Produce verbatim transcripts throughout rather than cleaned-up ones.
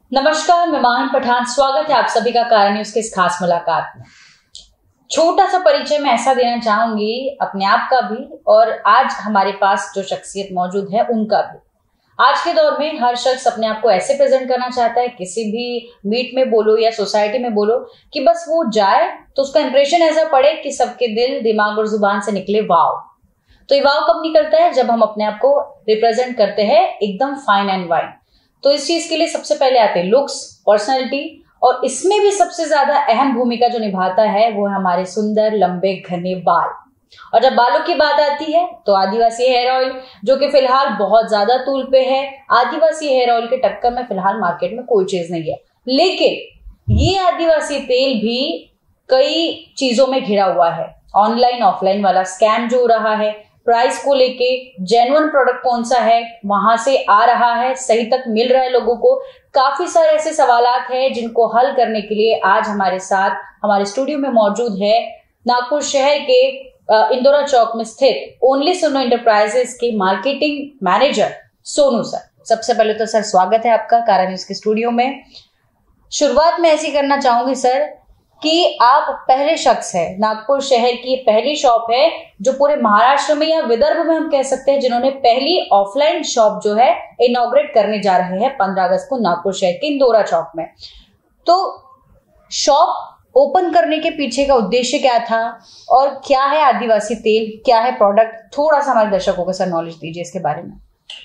नमस्कार, मैं माहिन पठान। स्वागत है आप सभी का कारण न्यूज के इस खास मुलाकात में। छोटा सा परिचय मैं ऐसा देना चाहूंगी अपने आप का भी और आज हमारे पास जो शख्सियत मौजूद है उनका भी। आज के दौर में हर शख्स अपने आप को ऐसे प्रेजेंट करना चाहता है, किसी भी मीट में बोलो या सोसाइटी में बोलो, कि बस वो जाए तो उसका इंप्रेशन ऐसा पड़े कि सबके दिल, दिमाग और जुबान से निकले वाव। तो ये वाव कब निकलता है? जब हम अपने आप को रिप्रेजेंट करते हैं एकदम फाइन एंड वाइन। तो इस चीज के लिए सबसे पहले आते हैं लुक्स, पर्सनैलिटी, और इसमें भी सबसे ज्यादा अहम भूमिका जो निभाता है वो है हमारे सुंदर लंबे घने बाल। और जब बालों की बात आती है तो आदिवासी हेयर ऑयल, जो कि फिलहाल बहुत ज्यादा तूल पे है। आदिवासी हेयर ऑयल के टक्कर में फिलहाल मार्केट में कोई चीज नहीं है, लेकिन ये आदिवासी तेल भी कई चीजों में घिरा हुआ है। ऑनलाइन ऑफलाइन वाला स्कैम जो हो रहा है, प्राइस को लेके, जेन्युइन प्रोडक्ट कौन सा है, वहां से आ रहा है, सही तक मिल रहा है लोगों को, काफी सारे ऐसे सवालात हैं जिनको हल करने के लिए आज हमारे साथ हमारे स्टूडियो में मौजूद है नागपुर शहर के इंदौरा चौक में स्थित ओनली सोनू एंटरप्राइजेस के मार्केटिंग मैनेजर सोनू सर। सबसे पहले तो सर स्वागत है आपका कारण न्यूज के स्टूडियो में। शुरुआत में ऐसी करना चाहूंगी सर कि आप पहले शख्स है, नागपुर शहर की पहली शॉप है जो पूरे महाराष्ट्र में या विदर्भ में हम कह सकते हैं जिन्होंने पहली ऑफलाइन शॉप जो है इनॉग्रेट करने जा रहे हैं पंद्रह अगस्त को नागपुर शहर के इंदौरा चौक में। तो शॉप ओपन करने के पीछे का उद्देश्य क्या था और क्या है आदिवासी तेल, क्या है प्रोडक्ट, थोड़ा सा हमारे दर्शकों को सर नॉलेज दीजिए इसके बारे में।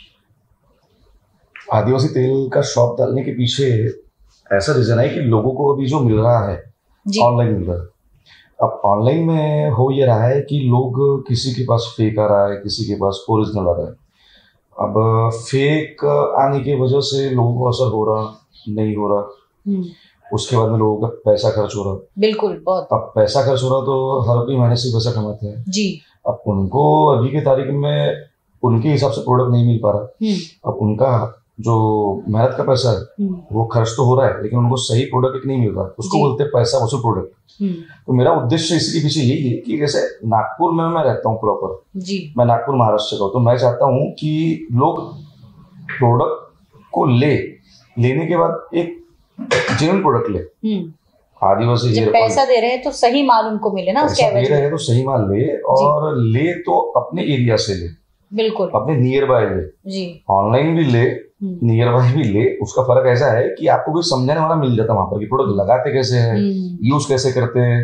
आदिवासी तेल का शॉप डालने के पीछे ऐसा रीजन है कि लोगों को अभी जो मिल रहा है ऑनलाइन मिल रहा है। अब ऑनलाइन में हो ये रहा है कि लोग, किसी के पास फेक आ रहा है, किसी के पास ओरिजिनल आ रहा है। अब फेक आने की वजह से लोगों को असर हो रहा नहीं हो रहा, उसके बाद में लोगों का पैसा खर्च हो रहा। बिल्कुल, बहुत। अब पैसा खर्च हो रहा तो हर कोई महीने से पैसा कमाते हैं जी। अब उनको अभी की तारीख में उनके हिसाब से प्रोडक्ट नहीं मिल पा रहा। अब उनका जो मेहनत का पैसा है वो खर्च तो हो रहा है, लेकिन उनको सही प्रोडक्ट नहीं मिल रहा, उसको बोलते हैं पैसा वसूल प्रोडक्ट। तो मेरा उद्देश्य इसके पीछे यही है कि जैसे नागपुर में मैं रहता हूँ प्रॉपर जी, मैं नागपुर महाराष्ट्र का हूँ, तो मैं चाहता हूँ कि लोग प्रोडक्ट को ले लेने के बाद एक जेन्युइन प्रोडक्ट ले। आदिवासी जब पैसा दे रहे हैं तो सही माल उनको मिले ना, पैसा दे रहे हैं तो सही माल ले, और ले तो अपने एरिया से ले, बिल्कुल अपने नियर बाय ले जी। ऑनलाइन भी ले, नियर बाय भी ले। उसका फर्क ऐसा है कि आपको कोई समझाने वाला मिल जाता है वहां पर कि प्रोडक्ट लगाते कैसे हैं, यूज कैसे करते हैं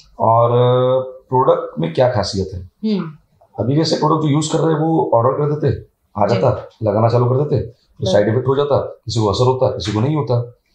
और प्रोडक्ट में क्या खासियत है। अभी जैसे प्रोडक्ट जो यूज कर रहे हैं वो ऑर्डर कर देते, आ जाता, लगाना चालू कर देते, तो साइड इफेक्ट हो जाता, किसी को असर होता, किसी को नहीं होता।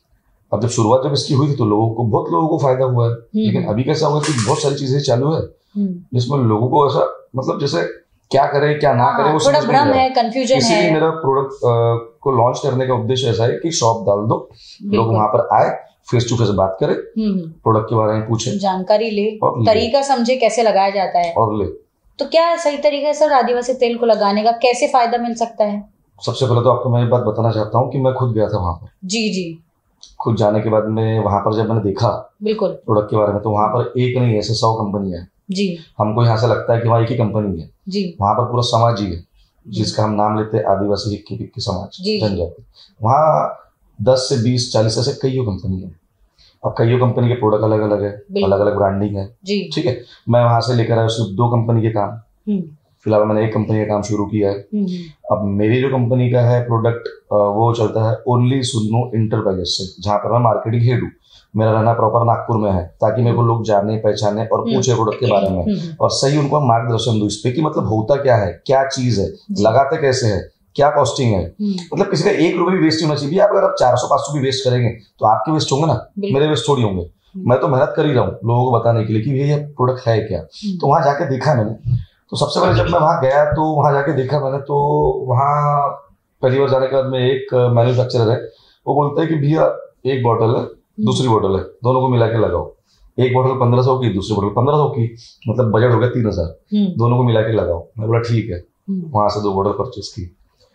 अब जब शुरुआत जब इसकी हुई थी तो लोगों को, बहुत लोगों को फायदा हुआ है, लेकिन अभी कैसा हुआ कि बहुत सारी चीजें चालू है जिसमें लोगों को ऐसा, मतलब जैसे क्या करे क्या ना करे वो थोड़ा भ्रम है, कंफ्यूजन है। इसीलिए मेरा प्रोडक्ट को लॉन्च करने का उद्देश्य ऐसा है कि शॉप डाल दो, लोग वहां पर आए, फेस टू फेस बात करें, प्रोडक्ट के बारे में पूछे, जानकारी ले, तरीका समझे कैसे लगाया जाता है और ले। तो क्या सही तरीका है सर आदिवासी तेल को लगाने का, कैसे फायदा मिल सकता है? सबसे पहले तो आपको मैं एक बात बताना चाहता हूँ कि मैं खुद गया था वहां पर जी जी। खुद जाने के बाद में वहां पर जब मैंने देखा बिल्कुल प्रोडक्ट के बारे में, तो वहां पर एक नहीं ऐसे सौ कंपनी है जी। हमको यहाँ से लगता है कि वहाँ एक ही कंपनी है जी। वहां पर पूरा समाज ही है जिसका हम नाम लेते हैं आदिवासी हिक्की पिक्की समाज जनजाति। वहाँ दस से बीस चालीस ऐसे कई कंपनी है। अब कई कंपनी के प्रोडक्ट अलग अलग है, अलग अलग ब्रांडिंग है, ठीक है। मैं वहां से लेकर आया सिर्फ दो कंपनी के काम, फिलहाल मैंने एक कंपनी का काम शुरू किया है। अब मेरी जो कंपनी का है प्रोडक्ट वो चलता है ओनली सोनू एंटरप्राइजेस से, जहां पर मैं मार्केटिंग हेड हूँ। मेरा रहना प्रॉपर नागपुर में है ताकि मेरे को लोग जाने पहचाने और पूछे प्रोडक्ट के बारे में और सही उनको मार्गदर्शन दूं इस पे कि मतलब होता क्या है, क्या चीज है, लगाते कैसे है, क्या कॉस्टिंग है। मतलब किसी का एक रुपये भी वेस्ट होना चाहिए। आप अगर आप चार सौ पांच सौ भी वेस्ट करेंगे तो आपके वेस्ट होंगे ना, मेरे वेस्ट थोड़ी होंगे। मैं तो मेहनत कर ही रहा हूँ लोगों को बताने के लिए कि भैया प्रोडक्ट है क्या। तो वहां जाके देखा मैंने, तो सबसे पहले जब मैं वहां गया तो वहां जाके देखा मैंने, तो वहां पहली बार जाने के बाद में एक मैन्युफैक्चरर है, वो बोलता है कि भैया एक बॉटल है, दूसरी बॉटल है, दोनों को मिला के लगाओ। एक बॉटल पंद्रह सौ की, दूसरी बॉटल पंद्रह सौ की, मतलब बजट हो गया तीन हजार, दोनों को मिला के लगाओ। मैं बोला ठीक है, वहां से दो बॉटल परचेस की।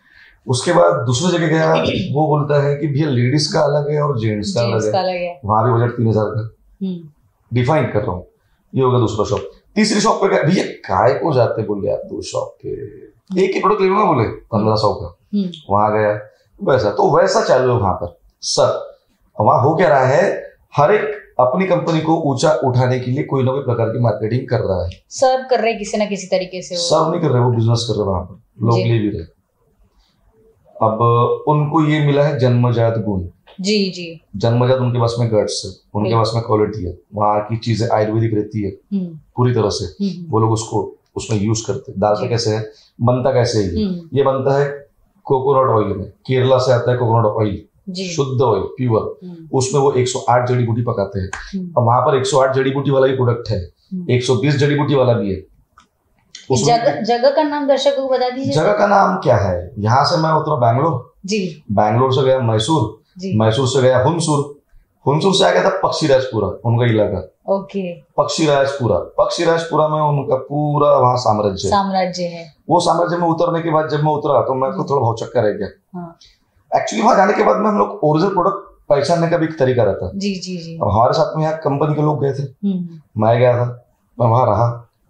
उसके बाद दूसरी जगह गया, वो बोलता है कि भैया लेडीज का अलग है और जेंट्स का अलग है, वहां भी बजट तीन हजार का। डिफाइन कर रहा हूँ, ये होगा दूसरा शॉप। तीसरी शॉप पे गया, भैया काय को जाते बोले आप दो शॉप पे, एक ही प्रोडक्ट लेना बोले पंद्रह सौ का। वहां गया, वैसा तो वैसा चालू है वहां पर सब। वहां हो क्या रहा है, हर एक अपनी कंपनी को ऊंचा उठाने के लिए कोई ना कोई प्रकार की मार्केटिंग कर रहा है, सर्व कर रहे किसी ना किसी तरीके से। सर्व नहीं कर रहे, वो बिजनेस कर रहे, वहां पर लोग ले भी रहे। अब उनको ये मिला है जन्मजात गुण, जी जी, जन्मजात उनके पास में गट्स है, उनके पास में क्वालिटी है, वहां की चीजें आयुर्वेदिक रहती है पूरी तरह से, वो लोग उसको उसमें यूज करते। दाल कैसे है, बनता कैसे है, ये बनता है कोकोनट ऑयल में, केरला से आता है कोकोनट ऑयल, शुद्ध ऑयल प्योर, उसमें वो एक सौ आठ जड़ी बूटी पकाते हैं। अब वहां पर एक सौ आठ जड़ी बूटी वाला ही प्रोडक्ट है, एक सौ बीस जड़ी बूटी वाला भी है। जगह जगह का नाम दर्शकों को बता दीजिए। जगह का नाम क्या है, यहाँ से मैं उतरा बैंगलोर, जी, बैंगलोर से गया मैसूर, मैसूर से गया हुनसूर, हुनसूर से आ गया था पक्षीराजपुरा, उनका इलाका, ओके, पक्षीराजपुरा, पक्षीराजपुरा में उनका पूरा वहाँ साम्राज्य साम्राज्य है। वो साम्राज्य में उतरने के बाद जब मैं उतरा तो मैं को थोड़ा बहुत चक्कर रह गया। एक्चुअली वहां जाने के बाद में हम लोग ओरिजिनल प्रोडक्ट पहचानने का भी एक तरीका रहता, जी जी जी। अब हमारे साथ में यहाँ कंपनी के लोग गए थे, मैं गया था, मैं वहां रहा,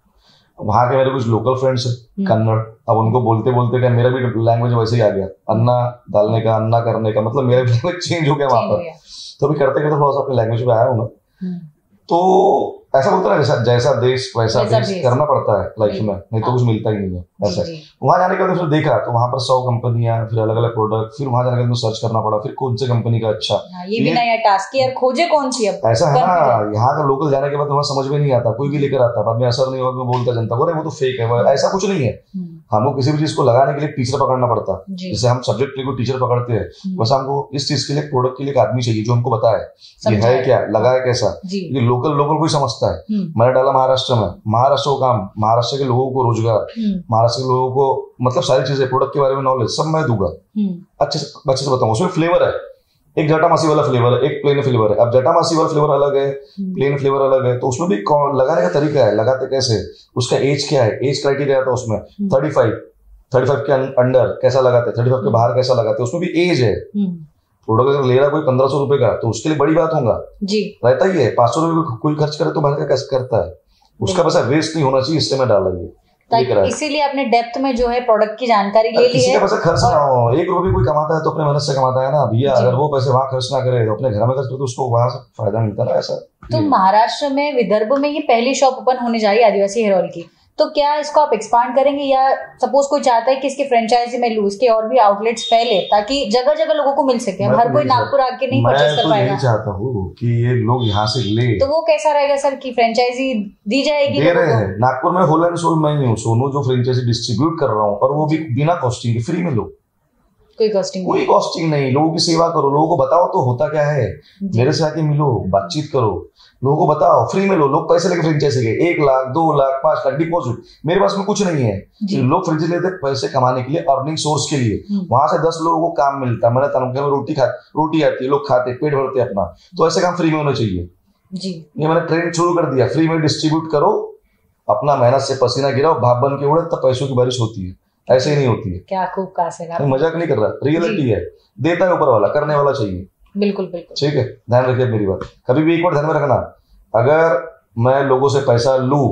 वहां के मेरे कुछ लोकल फ्रेंड्स है कन्नड़, अब उनको बोलते बोलते क्या मेरा भी लैंग्वेज वैसे ही आ गया, अन्ना डालने का, अन्ना करने का, मतलब मेरा भी लैंग्वेज चेंज हो गया वहां पर। तो अभी करते करते थोड़ा सा अपने लैंग्वेज पे आया हूँ मैं। तो ऐसा बोलता है जैसा जैसा देश वैसा देश करना पड़ता है लाइफ में, नहीं तो कुछ मिलता ही नहीं है ऐसा। वहां जाने के बाद फिर देखा तो वहां पर सौ कंपनियां, फिर अलग अलग प्रोडक्ट, फिर वहां जाने के बाद सर्च करना पड़ा, फिर कौन से कंपनी का अच्छा, ये भी नया टास्क यार, खोजे कौन सी। अब ऐसा है ना, यहाँ का लोकल जाने के बाद वहां समझ में नहीं आता, कोई भी लेकर आता, बाद में असर नहीं होगा, बोलता जनता को वो तो फेक है, ऐसा कुछ नहीं है। हमको किसी भी चीज को लगाने के लिए टीचर पकड़ना पड़ता, जैसे हम सब्जेक्ट के लिए कोई टीचर पकड़ते हैं, वैसे हमको इस चीज के लिए प्रोडक्ट के लिए एक आदमी चाहिए जो हमको बताए ये है क्या, लगाए कैसा। ये लोकल लोकल कोई समझता है, मैंने डाला महाराष्ट्र में, महाराष्ट्र को काम, महाराष्ट्र के लोगों को रोजगार, महाराष्ट्र के लोगों को मतलब सारी चीजें, प्रोडक्ट के बारे में नॉलेज सब मैं दूंगा, अच्छे से अच्छे से बताऊंगा। उसमें फ्लेवर है, एक जटामासी वाला फ्लेवर है, एक प्लेन फ्लेवर है। अब जटामासी वाला फ्लेवर अलग है, प्लेन फ्लेवर अलग है, तो उसमें भी लगाने का तरीका है, लगाते कैसे, उसका एज क्या है, एज क्राइटेरिया आता है उसमें, थर्टी फाइव थर्टी फाइव के अंडर कैसा लगाते, थर्टी फाइव के बाहर कैसा लगाते, उसमें भी एज है। प्रोडक्ट अगर ले रहा कोई पंद्रह सौ रुपए का तो उसके लिए बड़ी बात होगा, जी रहता ही है। पांच सौ रुपए कोई खर्च करे तो बाहर का कैसे करता है, उसका पैसा वेस्ट नहीं होना चाहिए, इसलिए मैं डाला ये। इसीलिए आपने डेप्थ में जो है प्रोडक्ट की जानकारी ले ली है। किसी का पैसा खर्च ना हो, एक रुपए कोई कमाता है तो अपने मेहनत से कमाता है ना भैया, अगर वो पैसे वहां खर्च ना करे तो अपने घर में खर्च करे तो उसको वहां से फायदा मिलता है ऐसा। तो महाराष्ट्र में विदर्भ में ये पहली शॉप ओपन होने जा रही है आदिवासी हेयर ऑयल की, तो क्या इसको आप एक्सपांड करेंगे, या सपोज कोई चाहता है कि इसके फ्रेंचाइजी में लूं, इसके और भी आउटलेट्स फैले ताकि जगह जगह लोगों को मिल सके, हर कोई नागपुर आके नहीं परचेस कर पाएगा। मैं तो चाहता हूँ कि ये लोग यहाँ से ले, तो वो कैसा रहेगा सर कि फ्रेंचाइजी दी जाएगी? दे रहे हैं नागपुर में, होल एंड सोल मैं नहीं हूँ, सोनू जो फ्रेंचाइजी डिस्ट्रीब्यूट कर रहा हूँ, और वो भी बिना कॉस्टिंग, फ्री में लो, कोई कॉस्टिंग कोई कॉस्टिंग नहीं, लोगों की सेवा करो, लोगों को बताओ तो होता क्या है, मेरे से आके मिलो, बातचीत करो, लोगों को बताओ, फ्री में लो। लोग पैसे लेके फ्रेंचाइजी गए, एक लाख दो लाख पांच लाख डिपॉजिट, मेरे पास में कुछ नहीं है। लोग फ्रेंचाइजी लेते पैसे कमाने के लिए, अर्निंग सोर्स के लिए, वहां से दस लोगों को काम मिलता है, मैंने तनख्वाह में रोटी खा रोटी आती है, लोग खाते, पेट भरते अपना, तो ऐसे काम फ्री में होना चाहिए जी। ये मैंने ट्रेंड शुरू कर दिया, फ्री में डिस्ट्रीब्यूट करो, अपना मेहनत से पसीना गिराओ, भाप बन के उड़े, तब पैसों की बारिश होती है, ऐसे ही नहीं होती है। क्या खूब कासे का, मजाक नहीं कर रहा, रियलिटी है, देता है ऊपर वाला, करने वाला चाहिए। बिल्कुल बिल्कुल ठीक है, ध्यान रखिए मेरी बात, कभी भी एक बार ध्यान में रखना, अगर मैं लोगों से पैसा लूं,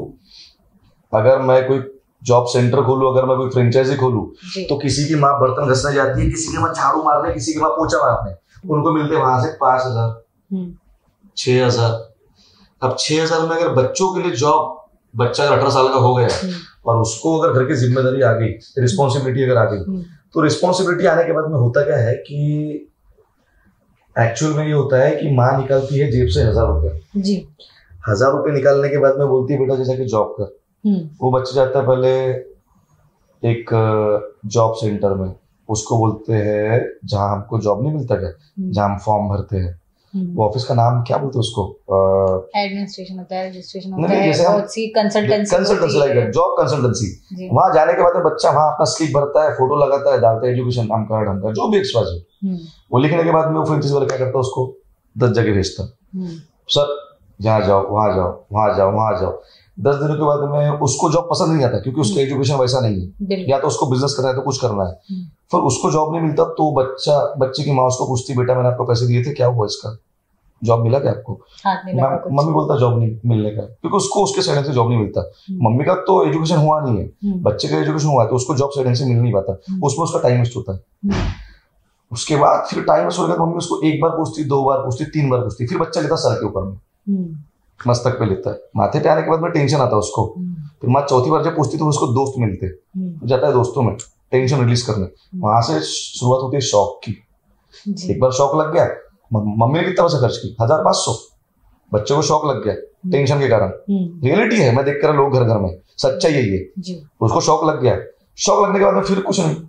अगर मैं कोई जॉब सेंटर खोलूं, अगर मैं कोई फ्रेंचाइजी खोलूं, तो किसी की माँ बर्तन घसने जाती है, किसी की माँ झाड़ू मारने, किसी की माँ पोछा मारने, उनको मिलते वहां से पांच हजार छह हजार। अब छह हजार में अगर बच्चों के लिए जॉब, बच्चा अगर अठारह साल का हो गया और उसको अगर घर की जिम्मेदारी आ गई, रिस्पॉन्सिबिलिटी अगर आ गई, तो रिस्पॉन्सिबिलिटी आने के बाद में होता क्या है कि एक्चुअल में ये होता है कि माँ निकालती है जेब से हजार रुपए जी, हजार रुपए निकालने के बाद में बोलती है बेटा जैसा कि जॉब कर, वो बच्चा जाता है पहले एक जॉब सेंटर में, उसको बोलते हैं जहां हमको जॉब नहीं मिलता क्या, जहां हम फॉर्म भरते हैं, वो ऑफिस का नाम क्या बोलते हैं उसको, एडमिनिस्ट्रेशन होता है, रजिस्ट्रेशन होता है, बहुत सी consultancy consultancy like job consultancy. वहां जाने के बाद में बच्चा वहां अपना स्लिप भरता है, फोटो लगाता है, डालता है एजुकेशन नाम का ढंग का जो भी एक्स्ट्रा है, वो लिखने के बाद में वो फ्रेंचाइजी वाला क्या करता है, उसको दस जगह भेजता, सर यहाँ जाओ, वहां जाओ, वहां जाओ, वहां जाओ। दस दिनों के बाद में उसको जॉब पसंद नहीं आता, क्योंकि उसका एजुकेशन वैसा नहीं है, या तो उसको बिजनेस करना है तो कुछ करना है, फिर उसको जॉब नहीं मिलता, तो बच्चा बच्चे की माँ उसको पूछती, बेटा मैंने आपको पैसे दिए थे, क्या हुआ इसका, जॉब मिला क्या आपको? मम्मी बोलता जॉब नहीं मिलने का, क्योंकि उसको उसके साइड से जॉब नहीं मिलता। मम्मी का तो एजुकेशन हुआ नहीं है, बच्चे का एजुकेशन हुआ है, तो उसको जॉब साइड से मिल नहीं पाता, उसमें उसका टाइम वेस्ट होता है। उसके बाद फिर टाइम सो गया, मम्मी उसको एक बार पूछती, दो बार पूछती, तीन बार पूछती, फिर बच्चा लेता सर के ऊपर में, मस्तक पे लेता है, माथे पे आने के बाद में टेंशन आता है उसको, फिर माँ चौथी बार जब पूछती तो उसको दोस्त मिलते, तो जाता है दोस्तों में टेंशन रिलीज करने, वहां से शुरुआत होती है शौक की। एक बार शौक लग गया, मम्मी ने कितना पैसा खर्च की, हजार पांच सौ, बच्चे को शौक लग गया टेंशन के कारण, रियलिटी है, मैं देख कर लोग घर घर में, सच्चाई है ये, उसको शौक लग गया, शौक लगने के बाद में फिर कुछ नहीं,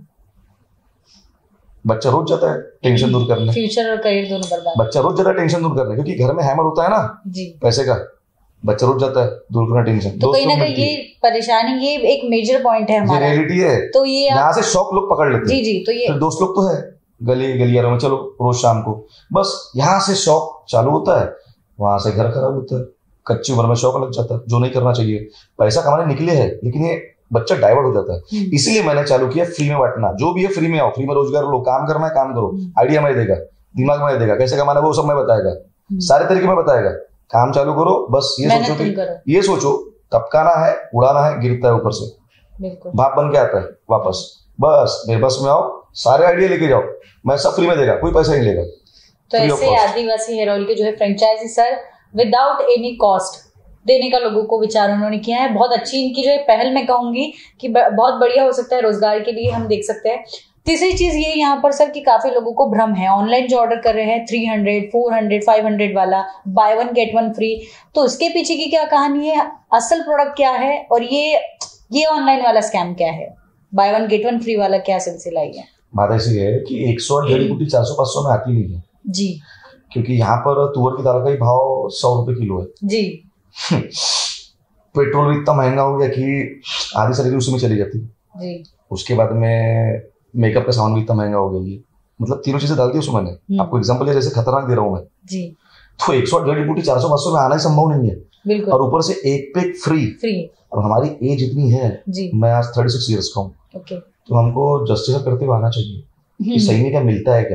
बच्चा रोज जाता है टेंशन दूर करने, फ्यूचर और करियर दोनों बर्बाद, बच्चा रोज जाता है टेंशन दूर करने, क्योंकि घर में हैमर होता है ना जी पैसे का, बच्चा रोज जाता है दूर करना टेंशन। तो कहीं ना कहीं ये परेशानी, ये एक मेजर पॉइंट है हमारा, ये रियलिटी है। तो ये यहाँ से शौक लोग पकड़ लेते हैं, जी जी, तो ये दोस्त लोग तो है गली गलियारों में, चलो रोज शाम को, बस यहाँ से शौक चालू होता है, वहां से घर खराब होता है, कच्ची उम्र में शौक लग जाता है, जो नहीं करना चाहिए, पैसा कमाने निकले है, लेकिन ये बच्चा डाइवर्ट हो जाता है। इसलिए मैंने चालू किया फ्री में बांटना, जो भी है फ्री में आओ, फ्री में रोजगार लो, काम करना है काम करो, आइडिया मैं देगा, दिमाग में देगा, कैसे कमाना है वो सब मैं बताएगा, सारे तरीके में बताएगा, काम चालू करो, बस ये सोचो कि ये सोचो टपकाना है, उड़ाना है, गिरता है ऊपर से, भाप बन के आता है वापस, बस मेरे बस में आओ, सारे आइडिया लेके जाओ, मैं सब फ्री में देगा, कोई पैसा नहीं लेगा। तो ऐसे आदिवासी हेयर ऑयल के जो है franchisee sir without any cost देने का लोगों को विचार उन्होंने किया है, बहुत अच्छी इनकी जो है पहल मैं कहूंगी कि बहुत बढ़िया हो सकता है, रोजगार के लिए हम देख सकते हैं। तीसरी चीज ये यहाँ पर सर कि काफी लोगों को भ्रम है, ऑनलाइन जो ऑर्डर कर रहे हैं three hundred, four hundred, five hundred वाला buy one get one free, तो उसके पीछे की क्या कहानी है, असल प्रोडक्ट क्या है, और ये ये ऑनलाइन वाला स्कैम क्या है, buy one get one free वाला क्या सिलसिला है? बात ऐसी है कि एक सौ जड़ी बूटी चार सौ पाँच सौ में आती नहीं है जी, क्योंकि यहाँ पर तुअर की दाल का ही भाव सौ रुपए किलो है जी। पेट्रोल भी इतना महंगा हो गया कि आधी सैलरी उसी में चली जाती है जी। उसके बाद में मेकअप का सामान भी इतना महंगा हो गया, ये मतलब तीनों चीजें डालती है उसमें मैंने, आपको एग्जांपल है जैसे खतरनाक दे रहा हूँ मैं जी, तो एक सौ जड़ी बूटी चार सौ पाँच सौ में आना ही संभव नहीं है, और ऊपर से एक पे एक फ्री फ्री और हमारी एज इतनी है जी, मैं आज थर्टी सिक्स ईयर्स का हूँ, तो हमको जस्टिस करते हुए आना चाहिए कि सही में क्या मिलता है क्या,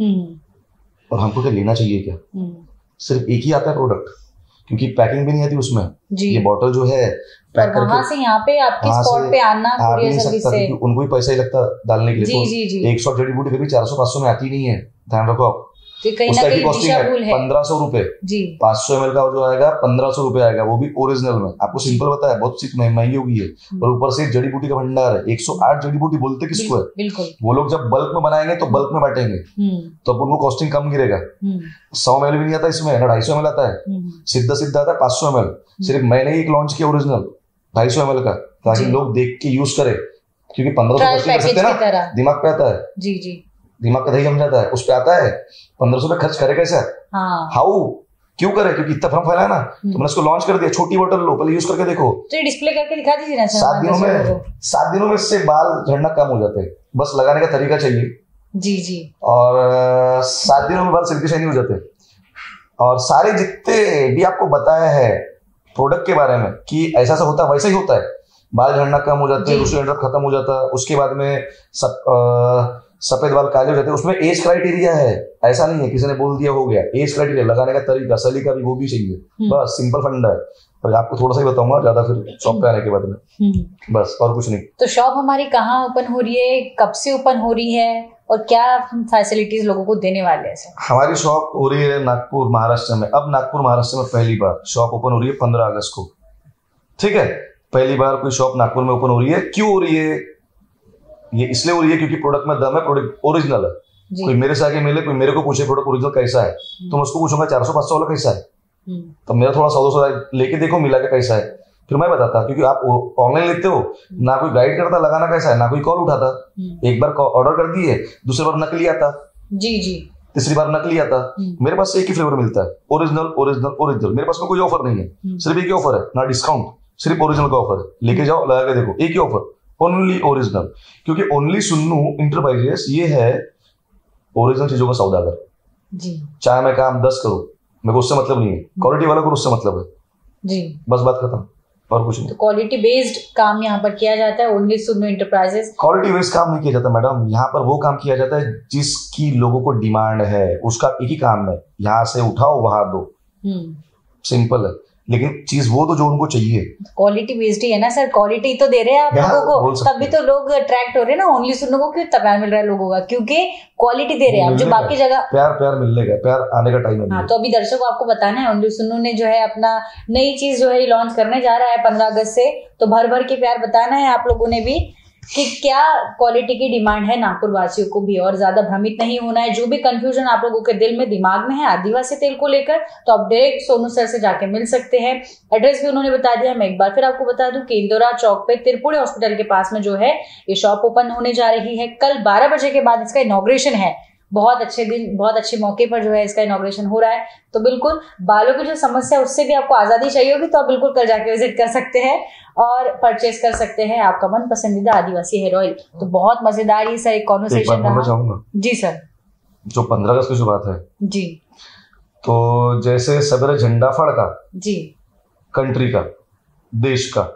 और हमको क्या लेना चाहिए क्या, सिर्फ एक ही आता है प्रोडक्ट, क्योंकि पैकिंग भी नहीं आती उसमें, ये बॉटल जो है पैक करके वहां से यहाँ पे आपके स्पॉट पे आना कुरियर सर्विस से, उनको भी पैसा ही लगता डालने के लिए, एक सौ जड़ी बूटी कभी चार सौ पाँच सौ में आती नहीं है, ध्यान रखो आप, उसका की कॉस्टिंग है पंद्रह सौ रुपए, पांच सौ एम एल का जो आएगा पंद्रह सौ रुपए आएगा, वो भी ओरिजिनल में, आपको सिंपल बताया, बहुत सी महंगी हो गई है, और ऊपर से जड़ी बूटी का भंडार है, एक सौ आठ जड़ी बूटी बोलते किसको है, वो लोग जब बल्क में बनाएंगे तो बल्क में बांटेंगे, तो अब उनको कॉस्टिंग कम गिरेगा, सौ एम एल भी नहीं आता इसमें, ना ढाई सौ एम एल आता है, सीधा सीधा आता है पांच सौ एम एल, सिर्फ मैंने एक लॉन्च किया ओरिजिनल ढाई सौ एम एल का, ताकि लोग देख के यूज करे, क्योंकि पंद्रह सौ कर सकते हैं ना, दिमाग पे आता है जी जी, दिमाग का दही जम जाता है, उस पे आता है पंद्रह सौ पे खर्च करे कैसे, हाउ क्यों करे, क्योंकि इतना भ्रम फैला है ना, तो मैंने उसको लॉन्च कर दिया, छोटी बोतल लो, पहले यूज करके देखो, तो डिस्प्ले करके दिखा दीजिए ना, सात दिनों में सात दिनों में इससे बाल झड़ना कम हो जाते हैं, बस लगाने का तरीका चाहिए जी जी, और सात दिनों में बाल सिल्की शाइनी हो जाते हैं, और सारे जितने भी आपको बताया है प्रोडक्ट के बारे में कि ऐसा ऐसा होता है, वैसा ही होता है, बाल झड़ना कम हो जाते हैं, उसके खत्म हो जाता है, उसके बाद में सब सफेद बाल काले हो जाते हैं, उसमें एज क्राइटेरिया है, ऐसा नहीं है किसी ने बोल दिया हो गया, एज क्राइटेरिया, लगाने का तरीका, सलीका भी वो भी चाहिए, बस सिंपल फंडा है, और आपको थोड़ा सा ही बताऊंगा ज्यादा फिर शॉप पे आने के बाद में, बस और कुछ नहीं। तो शॉप हमारी कहाँ ओपन हो रही है, कब से ओपन हो रही है, और क्या फैसिलिटीज लोगों को देने वाले हैं? हमारी शॉप हो रही है नागपुर महाराष्ट्र में, अब नागपुर महाराष्ट्र में पहली बार शॉप ओपन हो रही है पंद्रह अगस्त को, ठीक है, पहली बार कोई शॉप नागपुर में ओपन हो रही है। क्यों हो रही है? ये इसलिए हो रही है क्योंकि प्रोडक्ट में दम है, प्रोडक्ट ओरिजिनल है, कोई मेरे से आगे मिले, कोई मेरे को पूछे प्रोडक्ट ओरिजिनल कैसा है, तो मैं उसको पूछूंगा चार सौ पाँच सौ वाला कैसा है, तो मेरा थोड़ा सौ दो सौ लेके देखो मिला के कैसा है, फिर मैं बताता, क्योंकि आप ऑनलाइन लेते हो ना, कोई गाइड करता लगाना कैसा है, ना कोई कॉल उठाता, एक बार ऑर्डर कर दिए, दूसरी बार नकली आता जी जी, तीसरी बार नकली आता, मेरे पास एक ही फ्लेवर मिलता है, ओरिजिनल ओरिजिनल ओरिजिनल, मेरे पास में कोई ऑफर नहीं है, सिर्फ एक ही ऑफर है, ना डिस्काउंट, सिर्फ ओरिजिनल का ऑफर है, लेके जाओ लगा के देखो, एक ही ऑफर, ओनली ओरिजिनल, क्योंकि ओनली सुन्नू इंटरप्राइजेस ये है ओरिजिनल चीजों का सौदागर जी, चाहे मैं काम दस करूं, मेरे को उससे मतलब नहीं है, क्वालिटी वाला को उससे मतलब है जी, बस बात खत्म, और कुछ नहीं। तो क्वालिटी बेस्ड काम यहाँ पर किया जाता है, only Sunnu enterprises. Quality based काम नहीं किया जाता मैडम, यहाँ पर वो काम किया जाता है जिसकी लोगों को डिमांड है, उसका एक ही काम है, यहाँ से उठाओ वहां दो, सिंपल है। लेकिन चीज वो तो जो उनको चाहिए, क्वालिटी बेस्ड ही है ना सर, क्वालिटी तो दे रहे हैं आप लोगों को, तभी तो लोग अट्रैक्ट हो रहे हैं ना। ओनली सुनने को क्यों इतना प्यार मिल रहा है लोगों का, क्योंकि क्वालिटी दे रहे हैं आप, जो बाकी जगह प्यार प्यार मिलने का, प्यार आने का टाइम है। हाँ, तो अभी दर्शकों को आपको बताना है, ओनली सुन्नू ने जो है अपना नई चीज जो है लॉन्च करने जा रहा है पंद्रह अगस्त से, तो भर भर के प्यार बताना है आप लोगों ने भी कि क्या क्वालिटी की डिमांड है नागपुर वासियों को भी, और ज्यादा भ्रमित नहीं होना है। जो भी कंफ्यूजन आप लोगों के दिल में दिमाग में है आदिवासी तेल को लेकर, तो आप डायरेक्ट सोनू सर से जाके मिल सकते हैं। एड्रेस भी उन्होंने बता दिया, मैं एक बार फिर आपको बता दूं कि इंदौरा चौक पे त्रिपुणी हॉस्पिटल के पास में जो है ये शॉप ओपन होने जा रही है। कल बारह बजे के बाद इसका इनॉग्रेशन है, बहुत अच्छे दिन, बहुत अच्छे मौके पर जो है इसका इनॉग्रेशन हो रहा है। तो बिल्कुल बालों की जो समस्या उससे भी आपको आजादी चाहिए होगी, तो आप बिल्कुल कल जाके विजिट कर सकते हैं और परचेस कर सकते हैं आपका मन पसंदीदा आदिवासी हेयर ऑयल। तो बहुत मजेदार ही सर एक कॉन्वर्सेशन रहा। जी सर, जो पंद्रह अगस्त की जो बात है जी, तो जैसे सवेरे झंडा फड़का जी कंट्री का, देश का,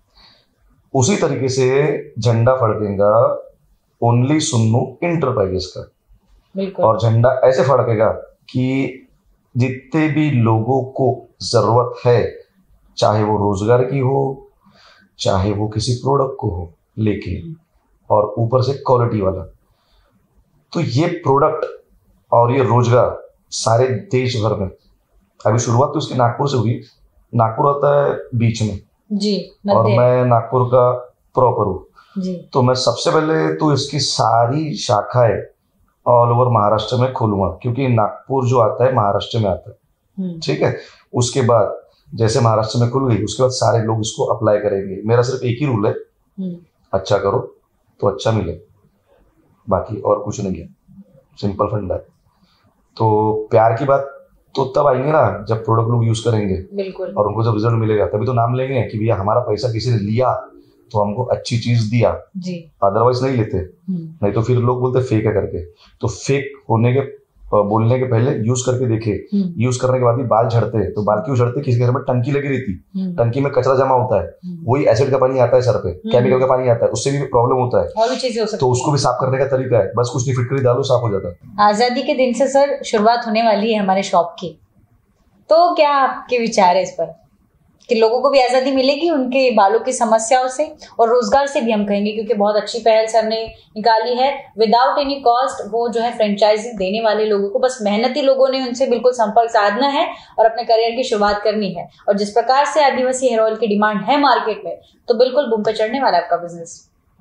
उसी तरीके से झंडा फड़केगा ओनली सुन्नू इंटरप्राइजेस का। और झंडा ऐसे फड़केगा कि जितने भी लोगों को जरूरत है, चाहे वो रोजगार की हो, चाहे वो किसी प्रोडक्ट को हो लेके, और ऊपर से क्वालिटी वाला, तो ये प्रोडक्ट और ये रोजगार सारे देश भर में। अभी शुरुआत तो इसकी नागपुर से हुई। नागपुर आता है बीच में जी, और मैं नागपुर का प्रॉपर हूँ जी, तो मैं सबसे पहले तो इसकी सारी शाखाएं ऑल ओवर महाराष्ट्र में खोलूंगा, क्योंकि नागपुर जो आता है महाराष्ट्र में आता है, ठीक है। उसके बाद जैसे महाराष्ट्र में खुल गई, उसके बाद सारे लोग इसको अप्लाई करेंगे। मेरा सिर्फ एक ही रूल है, अच्छा करो तो अच्छा मिले, बाकी और कुछ नहीं है, सिंपल फंडा है। तो प्यार की बात तो तब आएंगे ना जब प्रोडक्ट लोग यूज करेंगे, बिल्कुल, और उनको जब रिजल्ट मिलेगा तभी तो नाम लेंगे कि भैया हमारा पैसा किसी ने लिया तो हमको अच्छी चीज दिया जी, अदरवाइज नहीं लेते। नहीं तो फिर लोग बोलते फेक है करके। तो फेक होने के बोलने के पहले यूज करके देखे, यूज करने के बाद भी बाल झड़ते हैं, तो बाल क्यों झड़ते? किसी के घर में टंकी लगी रहती, टंकी में कचरा जमा होता है, वही एसिड का पानी आता है सर पे, केमिकल का पानी आता है, उससे भी प्रॉब्लम होता है, और भी चीजें हो सकती है। तो उसको भी साफ करने का तरीका है, बस कुछ नहीं, फिटकरी डालो साफ हो जाता है। आजादी के दिन से सर शुरुआत होने वाली है हमारे शॉप की, तो क्या आपके विचार है इस पर कि लोगों को भी आजादी मिलेगी उनके बालों की समस्याओं से, और रोजगार से भी हम कहेंगे, क्योंकि बहुत अच्छी पहल सर ने निकाली है। विदाउट एनी कॉस्ट वो जो है फ्रेंचाइजी देने वाले लोगों को, बस मेहनती लोगों ने उनसे बिल्कुल संपर्क साधना है और अपने करियर की शुरुआत करनी है। और जिस प्रकार से आदिवासी हेयर ऑयल की डिमांड है मार्केट में, तो बिल्कुल बूम पे चढ़ने वाला आपका बिजनेस।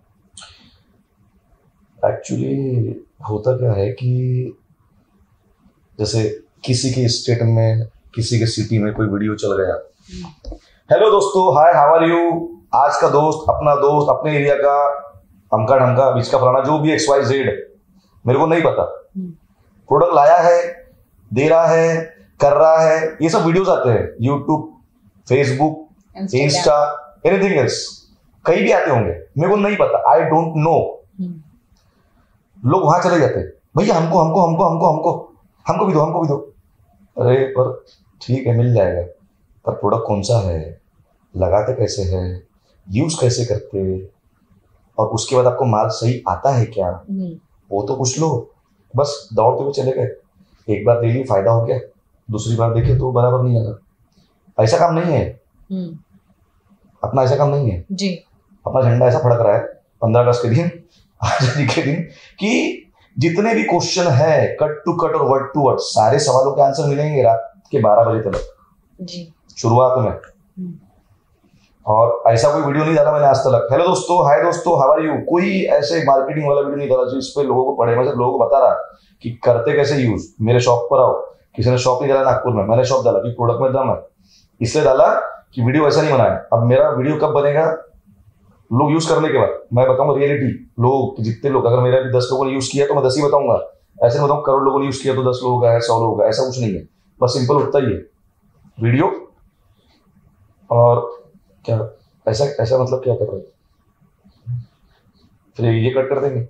एक्चुअली होता क्या है कि जैसे किसी के स्टेट में, किसी के सिटी में कोई वीडियो चल गया, हेलो दोस्तों, हाय हाउ आर यू, आज का दोस्त, अपना दोस्त, अपने एरिया का, अमका ढमका, बीच का फलाना, जो भी एक्स वाई जेड, मेरे को नहीं पता, प्रोडक्ट लाया है, दे रहा है, कर रहा है, ये सब वीडियोस आते हैं YouTube, Facebook, Insta, anything else, कहीं भी आते होंगे, मेरे को नहीं पता, आई डोंट नो। लोग वहां चले जाते हैं, भैया हमको हमको हमको हमको हमको हमको भी दो, हमको भी दो। अरे पर ठीक है, मिल जाएगा, पर प्रोडक्ट कौन सा है, लगाते कैसे है, यूज कैसे करते, और उसके बाद आपको माल सही आता है क्या, वो तो कुछ लो, बस दौड़ते हुए चले गए। एक बार ले ली, फायदा हो गया, दूसरी बार देखे तो बराबर नहीं आया। ऐसा काम नहीं है अपना, ऐसा काम नहीं है जी। अपना झंडा ऐसा फड़क रहा है पंद्रह अगस्त के दिन, आजादी के दिन, कि जितने भी क्वेश्चन है कट टू कट और वर्ड टू वर्ड, सारे सवालों के आंसर मिलेंगे रात के बारह बजे तक जी, शुरुआत में। और ऐसा कोई वीडियो नहीं डाला मैंने आज तक, हेलो दोस्तों, हाय दोस्तों, हाउ आर यू, कोई ऐसे मार्केटिंग वाला वीडियो नहीं डाला जो इस पे लोगों को पढ़े। मैं सिर्फ लोगों को बता रहा कि करते कैसे यूज। मेरे शॉप पर आओ, किसी ने शॉप नहीं डाला नागपुर में, मैंने शॉप डाला कि प्रोडक्ट में दम है, इसलिए डाला कि वीडियो ऐसा नहीं बनाया। अब मेरा वीडियो कब बनेगा? लोग यूज करने के बाद मैं बताऊंगा रियलिटी। लोग जितने लोग, अगर मेरा भी दस लोगों ने यूज किया तो मैं दस ही बताऊंगा, ऐसे बताऊंगा करोड़ लोगों ने यूज किया तो दस लोगों का है, सौ लोगों का, ऐसा कुछ नहीं है। बस सिंपल उठता ही है वीडियो। और क्या ऐसा ऐसा मतलब क्या कर रहे हैं, फिर ये कट कर देंगे,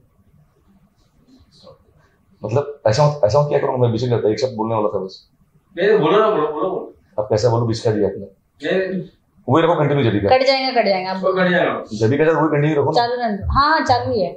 मतलब ऐसा ऐसा क्या करूंगा मैं? बीच करता एक शब्द बोलने वाला था बस, बोलो ना, बोलो बोलो बोलो। अब कैसा बोलो? बीच का दिया आपने, वही रखो, कंटिन्यू। जब कट जाएगा कट जाएगा आप कट जाएगा, जब भी कट वही कंटिन्यू रखो, चालू रहने। हाँ हाँ चालू ही है,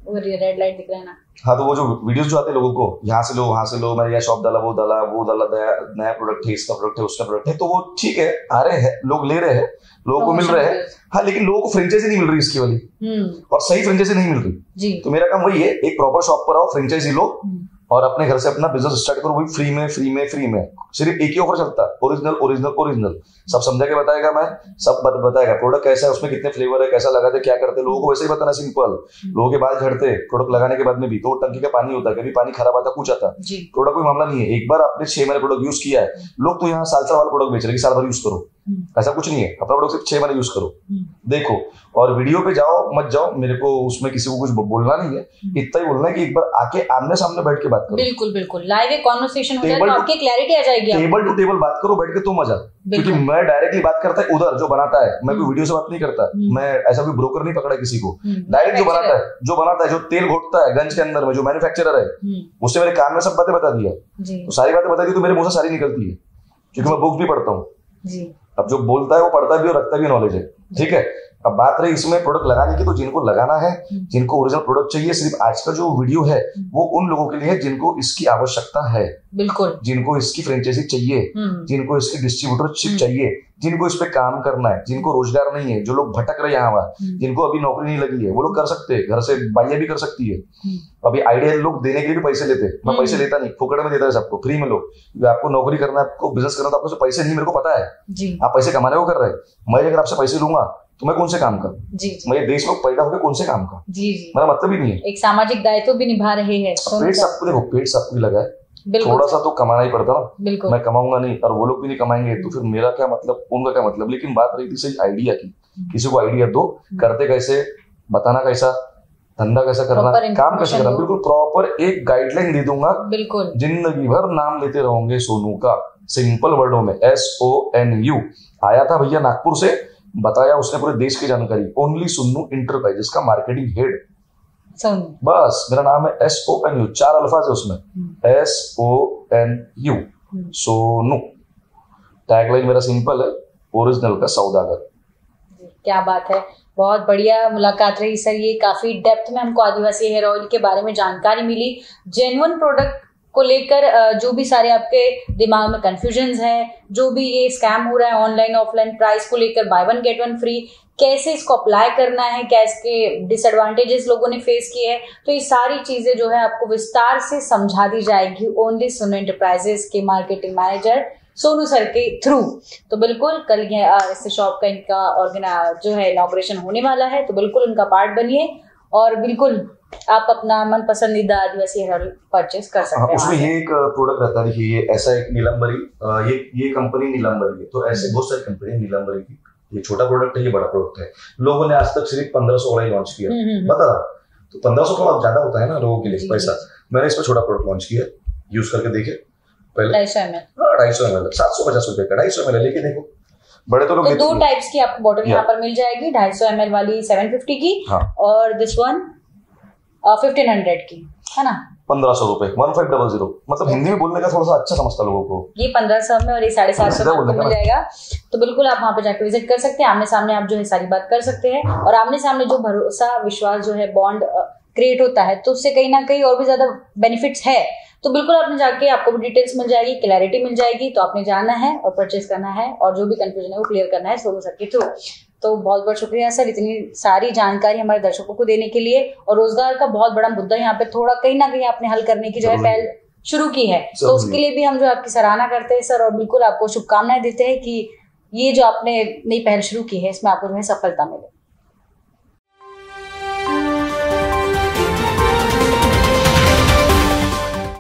रेड लाइट दिख रहा है ना। हाँ, तो वो जो वीडियोस जो आते हैं लोगों को, यहाँ से लो वहां से लो, मैंने यह शॉप डाला, वो डाला, वो डाला, नया प्रोडक्ट है, इसका प्रोडक्ट है, उसका प्रोडक्ट है, तो वो ठीक है, आ रहे हैं लोग, ले रहे हैं, लोगों को मिल रहे हैं। हाँ, लेकिन लोगों को फ्रेंचाइजी नहीं मिल रही इसकी वाली, और सही फ्रेंचाइजी नहीं मिल रही। तो मेरा काम वही है, एक प्रॉपर शॉप पर आओ, फ्रेंचाइजी लो और अपने घर से अपना बिजनेस स्टार्ट करो, वही फ्री में फ्री में फ्री में। सिर्फ एक ही ऑफर चलता है, ओरिजिनल ओरिजिनल ओरिजिनल। सब समझा के बताएगा, मैं सब बताएगा प्रोडक्ट कैसा है, उसमें कितने फ्लेवर है, कैसा लगाते, क्या करते, लोगों को वैसे ही बताना सिंपल। लोगों के बाल झड़ते प्रोडक्ट लगाने के बाद में भी, तो टंकी का पानी होता है, कभी पानी खराब आता, कुछ आता, प्रोडक्ट कोई मामला नहीं है। एक बार आपने छह महीने प्रोडक्ट यूज किया है, लोग तो यहाँ साल साल वाला प्रोडक्ट बेच रहे हैं, साल भर यूज करो, ऐसा कुछ नहीं है। अपना प्रोडक्ट सिर्फ छह महीने यूज करो, देखो, और वीडियो पे जाओ मत जाओ, मेरे को उसमें किसी को कुछ बोलना नहीं है, इतना ही बोलना है कि एक बार आके आमने सामने बैठ के बात करो। बिल्कुल बिल्कुल, लाइव एक कॉन्वर्सेशन हो जाए तो आपकी क्लैरिटी आ जाएगी। टेबल टू टेबल बात करो बैठ के, तो मजा। क्योंकि मैं डायरेक्टली बात करता है उधर जो बनाता है, मैं कोई वीडियो से बात नहीं करता, मैं ऐसा कोई ब्रोकर नहीं पकड़ा किसी को। डायरेक्ट जो बनाता है जो बनाता है जो तेल घोटता है गंज के अंदर में, जो मैन्युफैक्चरर है, उससे मेरे कान में सब बातें बता दिया, तो सारी बातें बता दी तो मेरे मुंह से सारी निकलती है, क्योंकि मैं बुक भी पढ़ता हूँ। अब जो बोलता है वो पढ़ता भी और रखता भी नॉलेज है, ठीक है। अब बात रही इसमें प्रोडक्ट लगाने की, तो जिनको लगाना है, जिनको ओरिजिनल प्रोडक्ट चाहिए, सिर्फ आज का जो वीडियो है वो उन लोगों के लिए है जिनको इसकी आवश्यकता है, बिल्कुल, जिनको इसकी फ्रेंचाइजी चाहिए, जिनको इसकी डिस्ट्रीब्यूटरशिप चाहिए, जिनको इस पे काम करना है, जिनको रोजगार नहीं है, जो लोग भटक रहे हैं यहाँ, जिनको अभी नौकरी नहीं लगी है, वो लोग कर सकते हैं, घर से बाइया भी कर सकती है। अभी आइडिया लोग देने के लिए भी पैसे लेते हैं, मैं पैसे लेता नहीं, फुकड़ में देता है सबको, फ्री में लो। आपको नौकरी करना है, आपको बिजनेस करना, तो आपको पैसे नहीं, मेरे को पता है आप पैसे कमाने को कर रहे हैं। मैं अगर आपसे पैसे लूंगा तो मैं कौन से काम का, मैं देश में पैदा होकर कौन से काम का, जी जी, मेरा मतलब ही नहीं है। एक सामाजिक दायित्व भी निभा रहे हैं। पेट सबको देखो, पेट सबको लगा है, थोड़ा सा तो कमाना ही पड़ता ना, मैं कमाऊंगा नहीं और वो लोग भी नहीं कमाएंगे, तो फिर मेरा क्या मतलब, उनका क्या मतलब। लेकिन बात रही थी सही आइडिया की, किसी को आइडिया दो, करते कैसे, बताना कैसा, धंधा कैसा करना, काम कैसे करना, बिल्कुल प्रॉपर एक गाइडलाइन दे दूंगा। बिल्कुल, जिंदगी भर नाम लेते रहोगे सोनू का, सिंपल वर्डों में, एस ओ एन यू। आया था भैया नागपुर से, बताया उसने पूरे देश की जानकारी, ओनली सोनू इंटरप्राइजेस का मार्केटिंग हेड, बस मेरा नाम है, एस ओ एन यू, चार अल्फाज है उसमें, S O N U, Sonu. Tagline मेरा सिंपल है, ओरिजिनल का सौदागर। क्या बात है, बहुत बढ़िया मुलाकात रही सर। ये काफी डेप्थ में हमको आदिवासी हेयर ऑयल के बारे में जानकारी मिली, जेन्युइन प्रोडक्ट को लेकर जो भी सारे आपके दिमाग में कंफ्यूजन्स है, जो भी ये स्कैम हो रहा है ऑनलाइन ऑफलाइन, प्राइस को लेकर buy one get one free, कैसे इसको अप्लाई करना है, क्या इसके डिसएडवांटेजेस लोगों ने फेस किए हैं, तो ये सारी चीजें जो है आपको विस्तार से समझा दी जाएगी ओनली सोनू एंटरप्राइजेस के मार्केटिंग मैनेजर सोनू सर के थ्रू। तो बिल्कुल कल इस शॉप का इनका ऑर्गेनाइज जो है इनॉग्रेशन होने वाला है, तो बिल्कुल उनका पार्ट बनिए और बिल्कुल आप अपना मन पसंदीदा आदिवासी हेयर ऑयल परचेस कर सकते हैं। उसमें ये एक प्रोडक्ट रहता है, देखिए ये ऐसा एक नीलंबरी, ये ये कंपनी नीलंबरी है, तो ऐसे बहुत सारी कंपनी नीलंबरी की, ये छोटा प्रोडक्ट है, ये बड़ा प्रोडक्ट है। लोगों ने आज तक सिर्फ पंद्रह सौ वाला ही लॉन्च किया, बता रहा, तो पंद्रह सौ थोड़ा ज्यादा होता है ना लोगों के लिए पैसा। मैंने इसमें छोटा प्रोडक्ट लॉन्च किया, यूज करके देखे, पहले ढाई सौ एम एल ढाई सौ एम एल सात सौ पचास रुपए का ढाई सौ एम एल लेके देखो, बड़े तो लोग तो दो टाइप्स की आपको बॉटल यहाँ पर मिल जाएगी, ढाई सौ एम एल वाली सेवन फिफ्टी की, और दिस वन फिफ्टीन हंड्रेड की, है ना, पंद्रह सौ रुपए, वन फाइव डबल जीरो, मतलब हिंदी में बोलने का थोड़ा सा अच्छा समझता लोगों को। ये पंद्रह सौ में और ये साढ़े सात सौ में मिल जाएगा, तो बिल्कुल आप वहाँ पे जाकर विजिट कर सकते हैं, आमने सामने आप जो है सारी बात कर सकते हैं, और आमने सामने जो भरोसा विश्वास जो है बॉन्ड क्रिएट होता है, तो उससे कहीं ना कहीं और भी ज्यादा बेनिफिट्स है। तो बिल्कुल आपने जाके, आपको भी डिटेल्स मिल जाएगी, क्लैरिटी मिल जाएगी, तो आपने जाना है और परचेस करना है, और जो भी कंफ्यूजन है वो क्लियर करना है सोनू सर के थ्रू। तो बहुत बहुत शुक्रिया सर इतनी सारी जानकारी हमारे दर्शकों को देने के लिए, और रोजगार का बहुत बड़ा मुद्दा यहाँ पे थोड़ा कहीं ना कहीं आपने हल करने की जो है पहल शुरू की है, तो उसके लिए भी हम जो आपकी सराहना करते हैं सर, और बिल्कुल आपको शुभकामनाएं देते हैं कि ये जो आपने नई पहल शुरू की है इसमें आपको जो है सफलता मिले।